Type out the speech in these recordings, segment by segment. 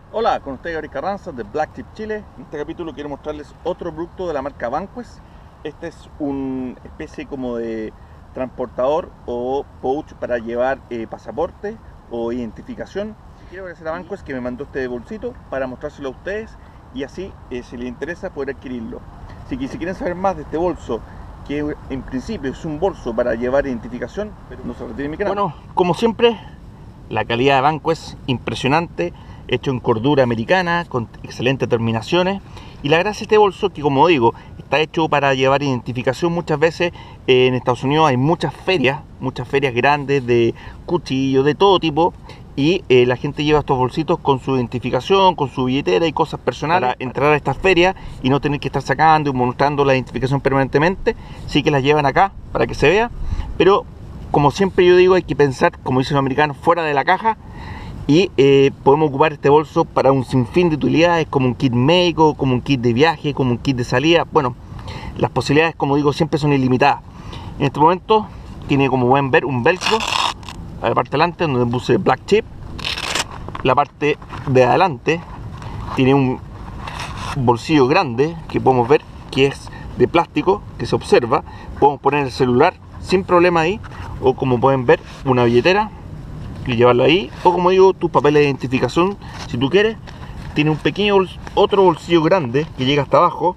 Hola, con ustedes Gabriel Carranza de Black Chip Chile. En este capítulo quiero mostrarles otro producto de la marca Vanquest. Este es una especie como de transportador o pouch para llevar pasaporte o identificación. Quiero agradecer a Vanquest que me mandó este bolsito para mostrárselo a ustedes y así, si les interesa, poder adquirirlo. Así que si quieren saber más de este bolso, que en principio es un bolso para llevar identificación, pero no se retire mi canal. Bueno, como siempre, la calidad de Vanquest impresionante, hecho en cordura americana, con excelentes terminaciones. Y la gracia de este bolso, que como digo, está hecho para llevar identificación. Muchas veces en Estados Unidos hay muchas ferias grandes de cuchillos, de todo tipo. Y la gente lleva estos bolsitos con su identificación, con su billetera y cosas personales para entrar a estas ferias y no tener que estar sacando y mostrando la identificación permanentemente. Sí que las llevan acá para que se vea. Pero como siempre yo digo, hay que pensar, como dicen los americanos, fuera de la caja. Y podemos ocupar este bolso para un sinfín de utilidades, como un kit médico, como un kit de viaje, como un kit de salida. Bueno, las posibilidades, como digo, siempre son ilimitadas. En este momento tiene, como pueden ver, un velcro a la parte de adelante donde puse Black Chip. La parte de adelante tiene un bolsillo grande que podemos ver que es de plástico, que se observa. Podemos poner el celular sin problema ahí, o como pueden ver, una billetera y llevarlo ahí, o como digo, tus papeles de identificación si tú quieres. Tiene un pequeño otro bolsillo grande que llega hasta abajo,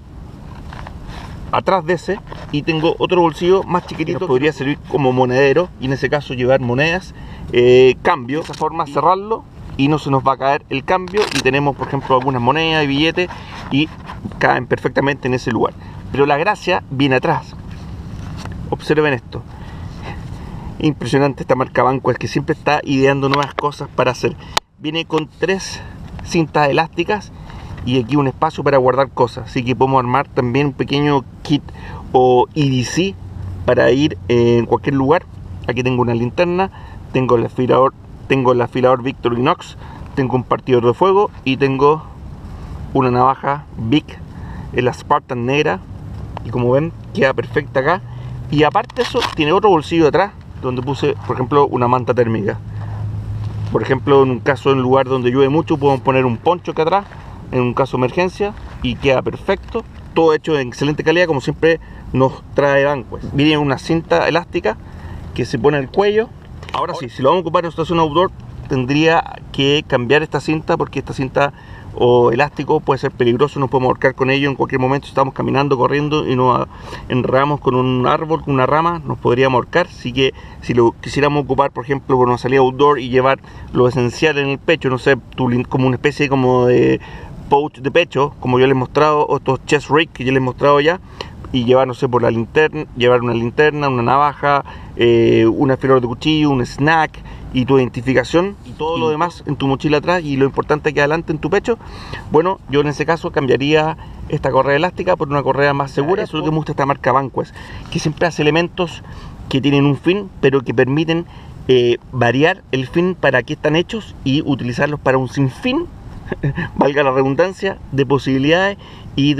atrás de ese, y tengo otro bolsillo más chiquitito que podría servir como monedero, y en ese caso llevar monedas, cambio, de esa forma cerrarlo y no se nos va a caer el cambio, y tenemos por ejemplo algunas monedas y billetes y caen perfectamente en ese lugar. Pero la gracia viene atrás. Observen esto. Impresionante esta marca Vanquest, que siempre está ideando nuevas cosas para hacer. Viene con 3 cintas elásticas y aquí un espacio para guardar cosas, así que podemos armar también un pequeño kit o EDC para ir en cualquier lugar. Aquí tengo una linterna, tengo el afilador Victorinox, tengo un partidor de fuego y tengo una navaja Bic, la Spartan negra, y como ven queda perfecta acá. Y aparte de eso tiene otro bolsillo atrás donde puse, por ejemplo, una manta térmica. Por ejemplo, en un caso, en un lugar donde llueve mucho, podemos poner un poncho acá atrás, en un caso de emergencia, y queda perfecto. Todo hecho en excelente calidad, como siempre nos trae Vanquest. Viene una cinta elástica que se pone al cuello. Ahora sí, si lo vamos a ocupar en situación outdoor, tendría que cambiar esta cinta, porque esta cinta o elástico puede ser peligroso, nos podemos ahorcar con ello en cualquier momento. Si estamos caminando, corriendo y nos enredamos con un árbol, con una rama, nos podríamos ahorcar. Así que si lo quisiéramos ocupar, por ejemplo, por una salida outdoor y llevar lo esencial en el pecho, no sé, como una especie como de pouch de pecho, como yo les he mostrado, o estos chest rig que yo les he mostrado ya, y llevar, no sé, por la linterna, llevar una linterna, una navaja, un afilador de cuchillo, un snack y tu identificación y todo lo demás en tu mochila atrás, y lo importante que adelante en tu pecho. Bueno, yo en ese caso cambiaría esta correa elástica por una correa más segura. Eso es lo que me gusta esta marca Vanquest, que siempre hace elementos que tienen un fin, pero que permiten variar el fin para qué están hechos y utilizarlos para un sinfín, valga la redundancia, de posibilidades y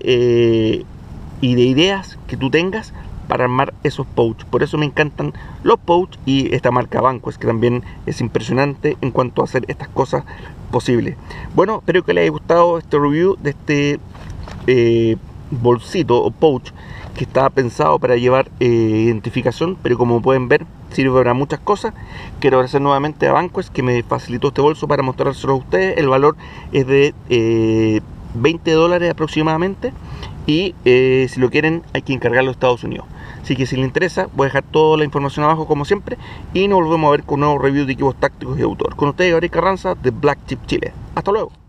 de ideas que tú tengas para armar esos pouch. Por eso me encantan los pouch y esta marca Vanquest, que también es impresionante en cuanto a hacer estas cosas posibles. Bueno, espero que les haya gustado este review de este bolsito o pouch que está pensado para llevar identificación, pero como pueden ver sirve para muchas cosas. Quiero agradecer nuevamente a Vanquest que me facilitó este bolso para mostrárselo a ustedes. El valor es de $20 aproximadamente, y si lo quieren hay que encargarlo a Estados Unidos. Así que si les interesa, voy a dejar toda la información abajo como siempre, y nos volvemos a ver con un nuevo review de equipos tácticos y autor. Con ustedes Gabriel Carranza de Black Chip Chile. Hasta luego.